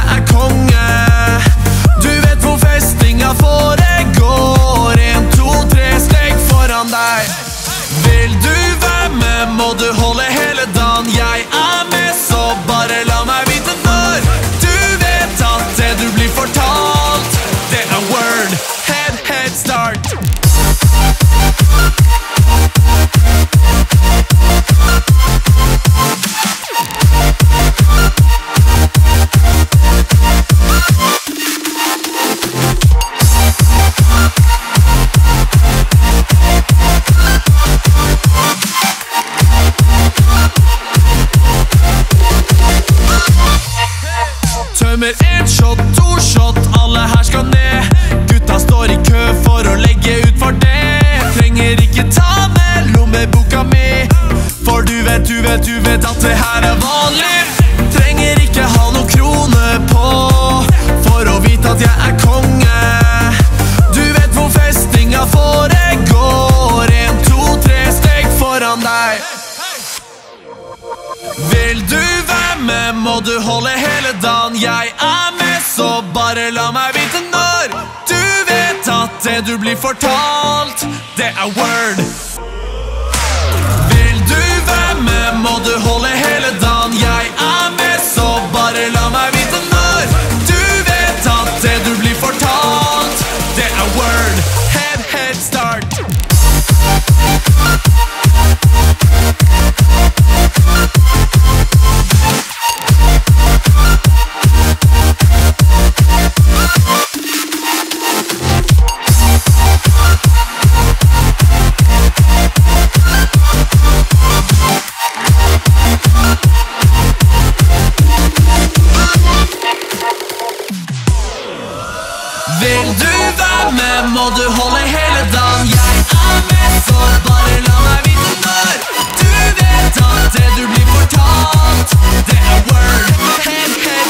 er konge. Du vet hvor festinga foregår. 1, 2, 3 steg foran deg. Vil du være med, må du holde hele dagen. Jeg er med, så bare la meg vite når. Du vet at det du blir fortalt, det er word. Head start. Tømmer 1 shot, 2 shot, alle her skal ned. Gutta står i kø for å legge ut for det. Trenger ikke ta med lommeboka mi, for du vet at det her er vanlig. Trenger ikke ha noen krone på for å vite at jeg er konge. Du vet hvor festinga foregår. 1, 2, 3 steg foran deg. Vil du være med, må du holde hele dagen. Jeg er med, så bare la meg vite når. Du vet at det du blir fortalt, det er word. Vil du være med, må du holde hele dagen. Jeg er med, så bare la meg vite når. Du vet at det du blir fortalt, det er word. Head start. Vil du være med, må du holde hele dagen. Jeg er med, så bare la meg vite når. Du vet at det du blir fortalt, det er word. Head